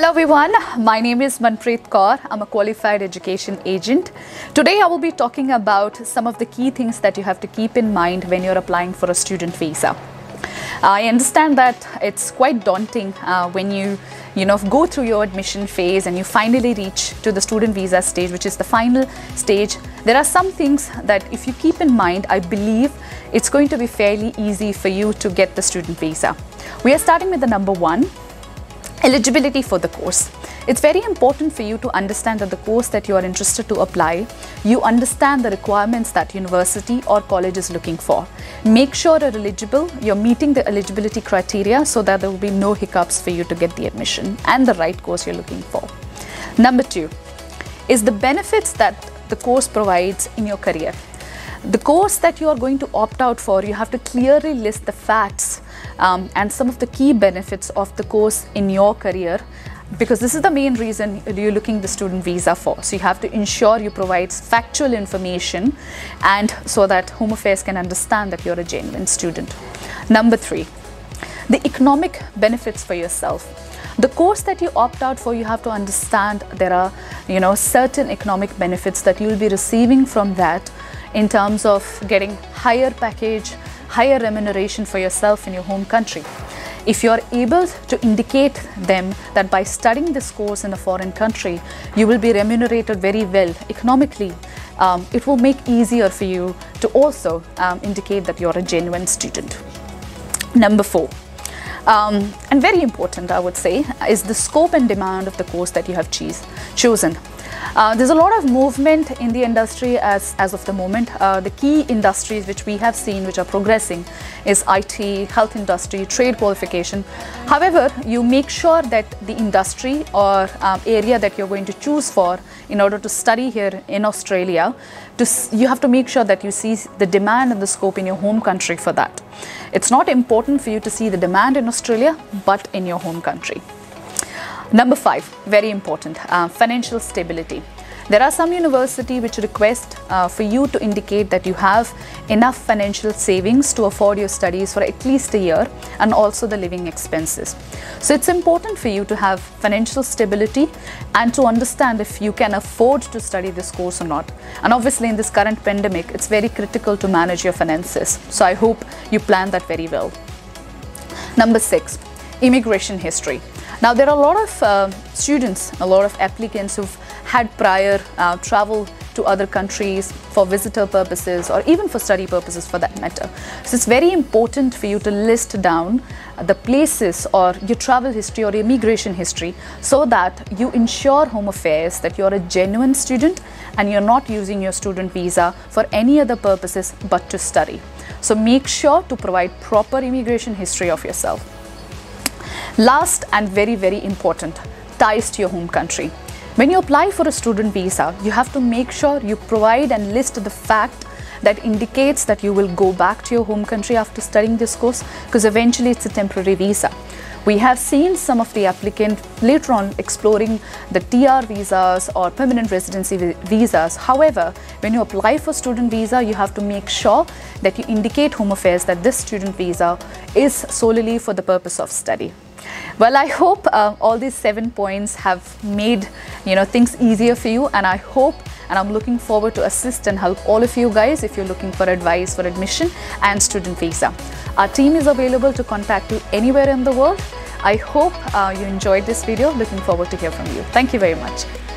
Hello everyone, my name is Manpreet Kaur. I'm a qualified education agent. Today I will be talking about some of the key things that you have to keep in mind when you're applying for a student visa. I understand that it's quite daunting when you go through your admission phase and you finally reach to the student visa stage, which is the final stage. There are some things that if you keep in mind, I believe it's going to be fairly easy for you to get the student visa. We are starting with the number one. Eligibility for the course. It's very important for you to understand that the course that you are interested to apply, you understand the requirements that university or college is looking for. Make sure you're meeting the eligibility criteria so that there will be no hiccups for you to get the admission and the right course you're looking for. Number two is the benefits that the course provides in your career. The course that you are going to opt out for, you have to clearly list the facts and some of the key benefits of the course in your career, because this is the main reason you're looking the student visa for. So you have to ensure you provide factual information and so that Home Affairs can understand that you're a genuine student. Number three, the economic benefits for yourself. The course that you opt out for, you have to understand there are certain economic benefits that you will be receiving from that, in terms of getting higher package, higher remuneration for yourself in your home country. If you're able to indicate them that by studying this course in a foreign country, you will be remunerated very well economically, it will make easier for you to also indicate that you're a genuine student. Number four, and very important I would say, is the scope and demand of the course that you have chosen. There's a lot of movement in the industry as of the moment. The key industries which we have seen which are progressing is IT, health industry, trade qualification. However, you make sure that the industry or area that you're going to choose for in order to study here in Australia, you have to make sure that you see the demand and the scope in your home country for that. It's not important for you to see the demand in Australia, but in your home country. Number five, very important, financial stability. There are some universities which request for you to indicate that you have enough financial savings to afford your studies for at least a year and also the living expenses. So it's important for you to have financial stability and to understand if you can afford to study this course or not. And obviously in this current pandemic, it's very critical to manage your finances. So I hope you plan that very well. Number six, immigration history. Now there are a lot of students, a lot of applicants who've had prior travel to other countries for visitor purposes or even for study purposes for that matter. So it's very important for you to list down the places or your travel history or immigration history so that you ensure Home Affairs that you're a genuine student and you're not using your student visa for any other purposes but to study. So make sure to provide proper immigration history of yourself. Last and very, very important, ties to your home country. When you apply for a student visa, you have to make sure you provide and list the fact that indicates that you will go back to your home country after studying this course, because eventually it's a temporary visa. We have seen some of the applicants later on exploring the TR visas or permanent residency visas. However, when you apply for student visa, you have to make sure that you indicate Home Affairs that this student visa is solely for the purpose of study. Well, I hope all these 7 points have made things easier for you, and I hope and I'm looking forward to assist and help all of you guys if you're looking for advice for admission and student visa. Our team is available to contact you anywhere in the world. I hope you enjoyed this video. Looking forward to hear from you. Thank you very much.